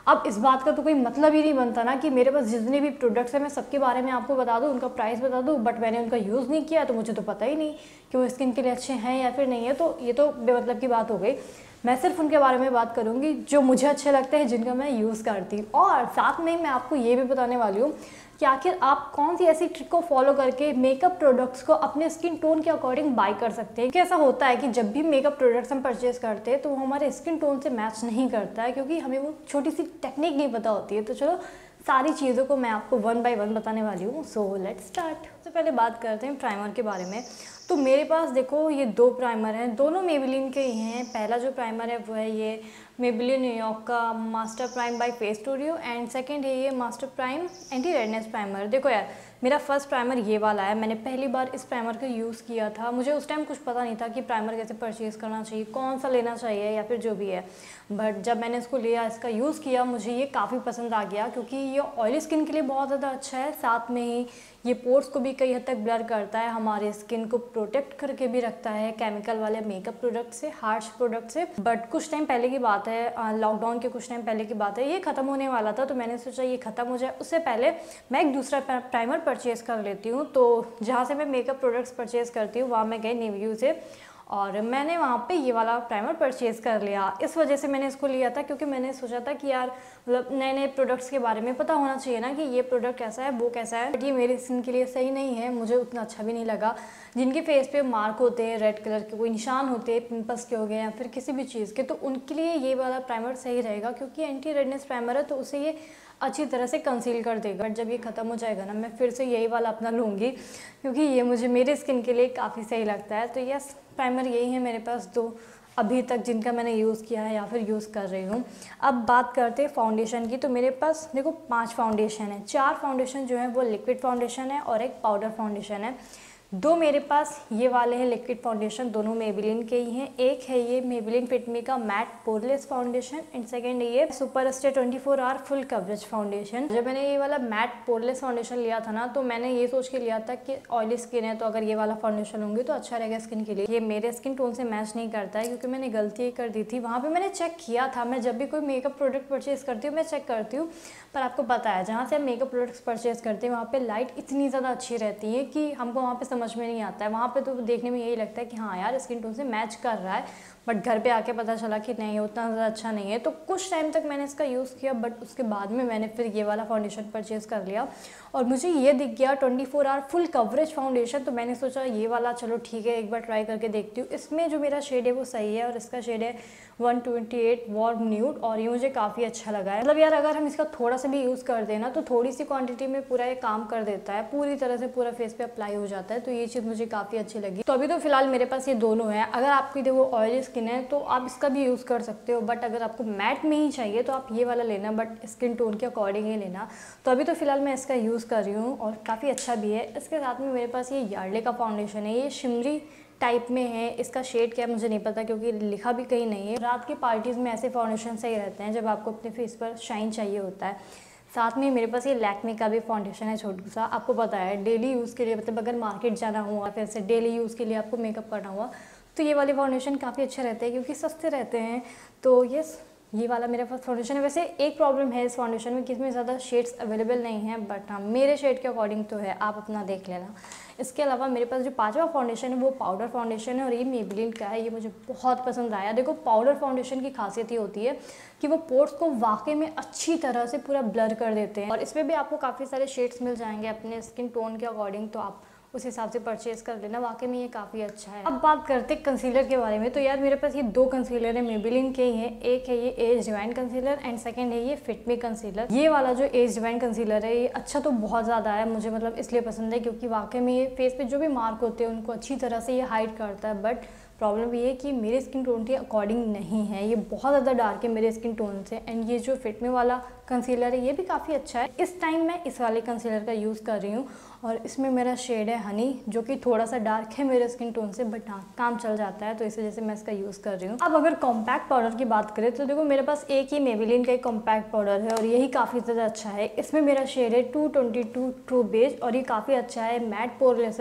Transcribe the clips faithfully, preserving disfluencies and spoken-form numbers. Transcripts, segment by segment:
अब इस बात का तो कोई मतलब ही नहीं बनता ना कि मेरे पास जितने भी प्रोडक्ट्स हैं मैं सबके बारे में आपको बता दूं, उनका प्राइस बता दूं, बट मैंने उनका यूज़ नहीं किया तो मुझे तो पता ही नहीं कि वो स्किन के लिए अच्छे हैं या फिर नहीं है। तो ये तो बेमतलब की बात हो गई। मैं सिर्फ उनके बारे में बात करूंगी जो मुझे अच्छे लगते हैं, जिनका मैं यूज़ करती हूँ। और साथ में मैं आपको ये भी बताने वाली हूँ कि आखिर आप कौन सी ऐसी ट्रिक को फॉलो करके मेकअप प्रोडक्ट्स को अपने स्किन टोन के अकॉर्डिंग बाय कर सकते हैं। कैसा होता है कि जब भी मेकअप प्रोडक्ट्स हम परचेज करते हैं तो वो हमारे स्किन टोन से मैच नहीं करता है, क्योंकि हमें वो छोटी सी टेक्निक नहीं पता होती है। तो चलो सारी चीज़ों को मैं आपको वन बाय वन बताने वाली हूँ। So let's start. सबसे पहले बात करते हैं प्राइमर के बारे में। तो मेरे पास देखो ये दो प्राइमर हैं, दोनों मेबेलिन के ही हैं। पहला जो प्राइमर है वो है ये मेबेलिन न्यूयॉर्क का master prime by face studio, and second है ये master prime anti redness primer. देखो यार, मेरा फर्स्ट प्राइमर ये वाला है। मैंने पहली बार इस प्राइमर का यूज़ किया था। मुझे उस टाइम कुछ पता नहीं था कि प्राइमर कैसे परचेज़ करना चाहिए, कौन सा लेना चाहिए या फिर जो भी है। बट जब मैंने इसको लिया, इसका यूज़ किया, मुझे ये काफ़ी पसंद आ गया, क्योंकि ये ऑयली स्किन के लिए बहुत ज़्यादा अच्छा है। साथ में ही ये पोर्स को भी कई हद तक ब्लर करता है, हमारे स्किन को प्रोटेक्ट करके भी रखता है केमिकल वाले मेकअप प्रोडक्ट से, हार्श प्रोडक्ट से। बट कुछ टाइम पहले की बात है, लॉकडाउन के कुछ टाइम पहले की बात है, ये ख़त्म होने वाला था। तो मैंने सोचा ये ख़त्म हो जाए उससे पहले मैं एक दूसरा प्राइमर परचेज़ कर लेती हूँ। तो जहाँ से मैं मेकअप प्रोडक्ट्स परचेज़ करती हूँ वहाँ मैं गई निव्यू से, और मैंने वहाँ पे ये वाला प्राइमर परचेज़ कर लिया। इस वजह से मैंने इसको लिया था क्योंकि मैंने सोचा था कि यार मतलब नए नए प्रोडक्ट्स के बारे में पता होना चाहिए ना कि ये प्रोडक्ट कैसा है, वो कैसा है। बट ये मेरी स्किन के लिए सही नहीं है, मुझे उतना अच्छा भी नहीं लगा। जिनके फेस पे मार्क होते हैं, रेड कलर के कोई निशान होते हैं, पिंपल्स के हो गए या फिर किसी भी चीज़ के, तो उनके लिए ये वाला प्राइमर सही रहेगा, क्योंकि एंटी रेडनेस प्राइमर है तो उसे ये अच्छी तरह से कंसील कर देगा। बट जब ये ख़त्म हो जाएगा ना, मैं फिर से यही वाला अपना लूँगी, क्योंकि ये मुझे मेरे स्किन के लिए काफ़ी सही लगता है। तो यस, प्राइमर यही है मेरे पास दो अभी तक जिनका मैंने यूज़ किया है या फिर यूज़ कर रही हूँ। अब बात करते हैं फाउंडेशन की। तो मेरे पास देखो पांच फाउंडेशन है। चार फाउंडेशन जो है वो लिक्विड फाउंडेशन है और एक पाउडर फाउंडेशन है। दो मेरे पास ये वाले हैं लिक्विड फाउंडेशन, दोनों मेबेलिन के ही हैं। एक है ये मेबेलिन फिट मी का matte poreless foundation, and second है ये super stay twenty four hour full coverage foundation. जब मैंने ये वाला मैट पोरलेस फाउंडेशन लिया था ना, तो मैंने ये सोच के लिया था कि ऑयली स्किन है तो अगर ये वाला फाउंडेशन लूँगी तो अच्छा रहेगा स्किन के लिए। ये मेरे स्किन टोन से मैच नहीं करता है, क्योंकि मैंने गलती कर दी थी। वहाँ पर मैंने चेक किया था, मैं जब भी कोई मेकअप प्रोडक्ट परचेज़ करती हूँ मैं चेक करती हूँ, पर आपको पता है जहाँ से हम मेकअप प्रोडक्ट्स परचेज़ करते हैं वहाँ पे लाइट इतनी ज़्यादा अच्छी रहती है कि हमको वहाँ पे समझ में नहीं आता है। वहाँ पे तो देखने में यही लगता है कि हाँ यार स्किन टोन से मैच कर रहा है, बट घर पे आके पता चला कि नहीं, उतना ज़्यादा अच्छा नहीं है। तो कुछ टाइम तक मैंने इसका यूज़ किया, बट उसके बाद में मैंने फिर ये वाला फाउंडेशन परचेज़ कर लिया और मुझे ये दिख गया twenty four hour full coverage foundation. तो मैंने सोचा ये वाला चलो ठीक है, एक बार ट्राई करके देखती हूँ। इसमें जो मेरा शेड है वो सही है और इसका शेड है one twenty eight warm nude, और ये मुझे काफ़ी अच्छा लगा है। मतलब यार अगर हम इसका थोड़ा सा भी यूज़ कर देना तो थोड़ी सी क्वांटिटी में पूरा ये काम कर देता है, पूरी तरह से पूरा फेस पे अप्लाई हो जाता है। तो ये चीज़ मुझे काफ़ी अच्छी लगी। तो अभी तो फिलहाल मेरे पास ये दोनों है। अगर आपकी देखो ऑयली स्किन है तो आप इसका भी यूज़ कर सकते हो, बट अगर आपको मैट में ही चाहिए तो आप ये वाला लेना, बट स्किन टोन के अकॉर्डिंग ही लेना। तो अभी तो फिलहाल मैं इसका यूज़ कर रही हूँ और काफ़ी अच्छा भी है। इसके साथ में मेरे पास ये यार्डले का फाउंडेशन है, ये शिमरी टाइप में है। इसका शेड क्या है मुझे नहीं पता, क्योंकि लिखा भी कहीं नहीं है। रात की पार्टीज़ में ऐसे फाउंडेशन सही रहते हैं जब आपको अपने फेस पर शाइन चाहिए होता है। साथ में मेरे पास ये लैक्मे का भी फाउंडेशन है छोटा सा। आपको पता है डेली यूज़ के लिए, मतलब अगर मार्केट जाना हुआ फिर से डेली यूज़ के लिए आपको मेकअप करना हुआ तो ये वाले फाउंडेशन काफ़ी अच्छे रहते हैं, क्योंकि सस्ते रहते हैं। तो यस, ये वाला मेरे पास फाउंडेशन है। वैसे एक प्रॉब्लम है इस फाउंडेशन में कि इसमें ज़्यादा शेड्स अवेलेबल नहीं है, बट हाँ मेरे शेड के अकॉर्डिंग तो है, आप अपना देख लेना। इसके अलावा मेरे पास जो पांचवा फाउंडेशन है वो पाउडर फाउंडेशन है और ये मेबेलिन का है। ये मुझे बहुत पसंद आया। देखो पाउडर फाउंडेशन की खासियत ये होती है कि वो पोर्स को वाकई में अच्छी तरह से पूरा ब्लर कर देते हैं, और इसमें भी आपको काफ़ी सारे शेड्स मिल जाएंगे अपने स्किन टोन के अकॉर्डिंग, तो आप उस हिसाब से परचेज़ कर लेना। वाकई में ये काफ़ी अच्छा है। अब बात करते हैं कंसीलर के बारे में। तो यार मेरे पास ये दो कंसीलर है, मेबेलिन के ही हैं। एक है ये age divine concealer and second है ये फिट मी कंसीलर। ये वाला जो एज डिवाइन कंसीलर है ये अच्छा तो बहुत ज़्यादा है, मुझे मतलब इसलिए पसंद है क्योंकि वाकई में ये फेस पे जो भी मार्क होते हैं उनको अच्छी तरह से ये हाइड करता है। बट प्रॉब्लम ये है कि मेरे स्किन टोन के अकॉर्डिंग नहीं है, ये बहुत ज़्यादा डार्क है मेरे स्किन टोन से। एंड ये जो फिट मी वाला कंसीलर है ये भी काफ़ी अच्छा है। इस टाइम मैं इस वाले कंसीलर का यूज़ कर रही हूँ और इसमें मेरा शेड है हनी, जो कि थोड़ा सा डार्क है मेरे स्किन टोन से, बट हाँ काम चल जाता है, तो इस वजह से मैं इसका यूज़ कर रही हूँ। अब अगर कॉम्पैक्ट पाउडर की बात करें तो देखो मेरे पास एक ही मेबेलिन का एक कॉम्पैक्ट पाउडर है और यही काफ़ी ज़्यादा अच्छा है। इसमें मेरा शेड है two twenty two true beige और ये काफ़ी अच्छा है, मैट पोरलेस है,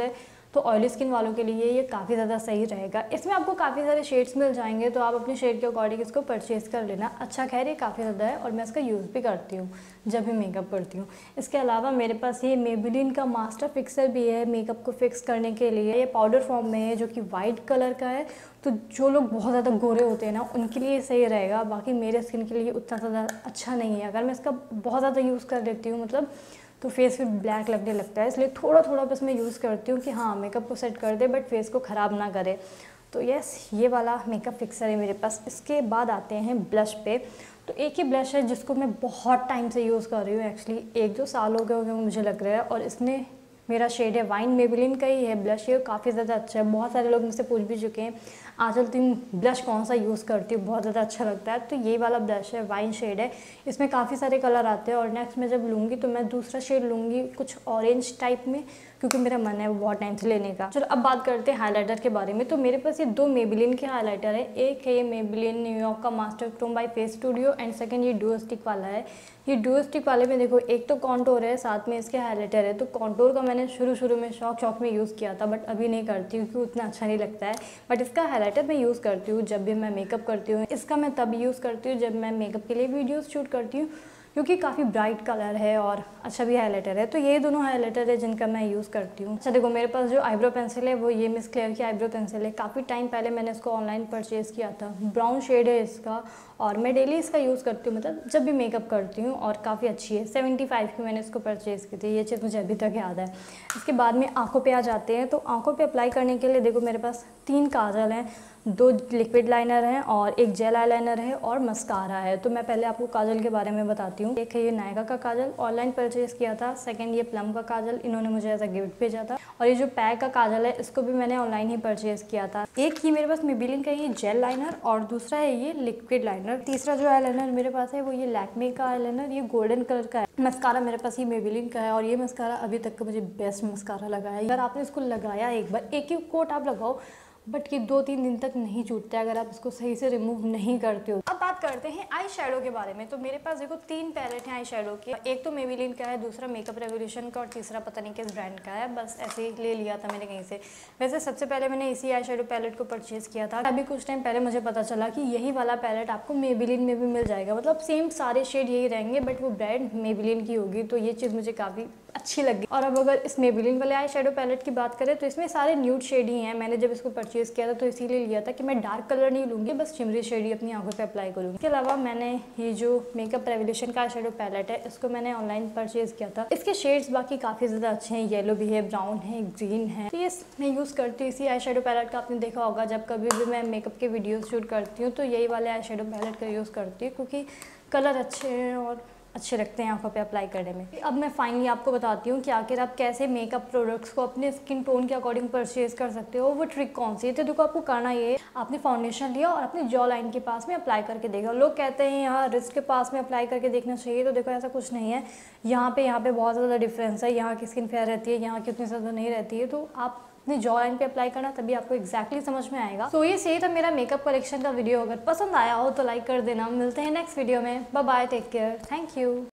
तो ऑयली स्किन वालों के लिए ये काफ़ी ज़्यादा सही रहेगा। इसमें आपको काफ़ी सारे शेड्स मिल जाएंगे, तो आप अपने शेड के अकॉर्डिंग इसको परचेज़ कर लेना। अच्छा खैर ये काफ़ी ज़्यादा है और मैं इसका यूज़ भी करती हूँ जब भी मेकअप करती हूँ। इसके अलावा मेरे पास ये मेबेलिन का मास्टर फिक्सर भी है मेकअप को फिक्स करने के लिए। ये पाउडर फॉर्म में है जो कि वाइट कलर का है, तो जो लोग बहुत ज़्यादा गोरे होते हैं ना उनके लिए सही रहेगा। बाकी मेरे स्किन के लिए उतना ज़्यादा अच्छा नहीं है। अगर मैं इसका बहुत ज़्यादा यूज़ कर लेती हूँ मतलब तो फेस फिर ब्लैक लगने लगता है, इसलिए थोड़ा थोड़ा बस मैं यूज़ करती हूँ कि हाँ मेकअप को सेट कर दे बट फेस को ख़राब ना करे। तो यस, ये वाला मेकअप फिक्सर है मेरे पास। इसके बाद आते हैं ब्लश पे। तो एक ही ब्लश है जिसको मैं बहुत टाइम से यूज़ कर रही हूँ, एक्चुअली एक दो साल हो गए होंगे मुझे लग रहा है, और इसने मेरा शेड है वाइन, मेबेलिन का ही है ब्लश। ये काफ़ी ज़्यादा अच्छा है। बहुत सारे लोग मुझसे पूछ भी चुके हैं आंचल तुम ब्लश कौन सा यूज़ करती हो, बहुत ज़्यादा अच्छा लगता है। तो ये वाला ब्लश है, वाइन शेड है। इसमें काफ़ी सारे कलर आते हैं और नेक्स्ट मैं जब लूँगी तो मैं दूसरा शेड लूँगी कुछ ऑरेंज टाइप में, क्योंकि मेरा मन है वो बहुत टाइम से लेने का। चलो अब बात करते हैं हाइलाइटर के बारे में। तो मेरे पास ये दो मेबेलिन के हाइलाइटर है। एक है ये मेबेलिन न्यूयॉर्क का master chrome by face studio and second ये डुओ स्टिक वाला है। ये डुओ स्टिक वाले में देखो एक तो कॉन्टोर है, साथ में इसके हाइलाइटर है। तो कॉन्टोर का मैंने शुरू शुरू में शौक शौक में यूज़ किया था बट अभी नहीं करती हूँ क्योंकि उतना अच्छा नहीं लगता है। बट इसका हाइलाइटर मैं यूज़ करती हूँ जब भी मैं मेकअप करती हूँ। इसका मैं तब यूज़ करती हूँ जब मैं मेकअप के लिए वीडियोज़ शूट करती हूँ, क्योंकि काफ़ी ब्राइट कलर है और अच्छा भी हाइलाइटर है। तो ये दोनों हाइलाइटर है जिनका मैं यूज़ करती हूँ। अच्छा देखो, मेरे पास जो आईब्रो पेंसिल है वो ये मिस क्लेयर की आईब्रो पेंसिल है। काफ़ी टाइम पहले मैंने इसको ऑनलाइन परचेज़ किया था। ब्राउन शेड है इसका और मैं डेली इसका यूज़ करती हूँ, मतलब जब भी मेकअप करती हूँ, और काफ़ी अच्छी है। सेवेंटी फाइव की मैंने इसको परचेज़ की थी, ये चीज़ मुझे अभी तक याद है। इसके बाद में आँखों पर आ जाते हैं। तो आँखों पर अप्लाई करने के लिए देखो मेरे पास तीन काजल हैं, दो लिक्विड लाइनर हैं और एक जेल आईलाइनर है और मस्कारा है। तो मैं पहले आपको काजल के बारे में बताती हूँ। एक है ये नायका का काजल, ऑनलाइन परचेज़ किया था। सेकंड ये प्लम का काजल, इन्होंने मुझे एज अ गिफ्ट भेजा था। और ये जो पैक का काजल है इसको भी मैंने ऑनलाइन ही परचेज़ किया था। एक ही मेरे पास मेबेलिन का ये जेल लाइनर और दूसरा है ये लिक्विड लाइनर। तीसरा जो आईलाइनर मेरे पास है वो ये लैक्मे का आईलाइनर, ये गोल्डन कलर का है। मस्कारा मेरे पास ये मेबेलिन का है और ये मस्कारा अभी तक का मुझे बेस्ट मस्कारा लगा है। अगर आपने इसको लगाया एक बार, एक ही कोट आप लगाओ बट ये दो तीन दिन तक नहीं छूटता है अगर आप इसको सही से रिमूव नहीं करते हो। अब बात करते हैं आई शेडो के बारे में। तो मेरे पास देखो तीन पैलेट हैं आई शेडो के। एक तो मेबेलिन का है, दूसरा मेकअप रेवोल्यूशन का और तीसरा पता नहीं किस ब्रांड का है। बस ऐसे ही ले लिया था मैंने कहीं से। वैसे सबसे पहले मैंने इसी आई शेडो पैलेट को परचेज़ किया था। अभी कुछ टाइम पहले मुझे पता चला कि यही वाला पैलेट आपको मेबेलिन में भी मिल जाएगा, मतलब सेम सारे शेड यही रहेंगे बट वो ब्रांड मेबेलिन की होगी। तो ये चीज़ मुझे काफ़ी अच्छी लगी। और अब अगर इस मेबेलिन वाले आई शेडो पैलेट की बात करें तो इसमें सारे न्यूड शेड ही हैं। मैंने जब इसको परचेज़ किया था तो इसीलिए लिया था कि मैं डार्क कलर नहीं लूँगी, बस शिमरी शेड ही अपनी आंखों पे अप्लाई करूँगी। इसके अलावा मैंने ये जो मेकअप रेवोल्यूशन का आई शेडो पैलेट है इसको मैंने ऑनलाइन परचेज़ किया था। इसके शेड्स बाकी काफ़ी ज़्यादा अच्छे हैं, येलो भी है, ब्राउन है, ग्रीन है। तो ये मैं यूज़ करती हूँ इसी आई शेडो पैलेट का। आपने देखा होगा जब कभी भी मैं मेकअप के वीडियोज़ शूट करती हूँ तो यही वाले आई शेडो पैलेट का यूज़ करती हूँ, क्योंकि कलर अच्छे हैं और अच्छे लगते हैं आंखों पे अप्लाई करने में। अब मैं फाइनली आपको बताती हूँ कि आखिर आप कैसे मेकअप प्रोडक्ट्स को अपने स्किन टोन के अकॉर्डिंग परचेज कर सकते हो। वो ट्रिक कौन सी है? तो देखो, आपको करना ये है, आपने फाउंडेशन लिया और अपनी जॉ लाइन के पास में अप्लाई करके देखा। लोग कहते हैं यहाँ रिस्ट के पास में अप्लाई करके देखना चाहिए, तो देखो ऐसा कुछ नहीं है। यहाँ पे यहाँ पे बहुत ज़्यादा डिफरेंस है। यहाँ की स्किन फेयर रहती है, यहाँ की उतनी ज़्यादा नहीं रहती है। तो आप अपनी जॉ लाइन पे अप्लाई करना, तभी आपको एक्जैक्टली समझ में आएगा। तो ये सही था मेरा मेकअप कलेक्शन का वीडियो। अगर पसंद आया हो तो लाइक कर देना। मिलते हैं नेक्स्ट वीडियो में। Bye bye, take care, thank you.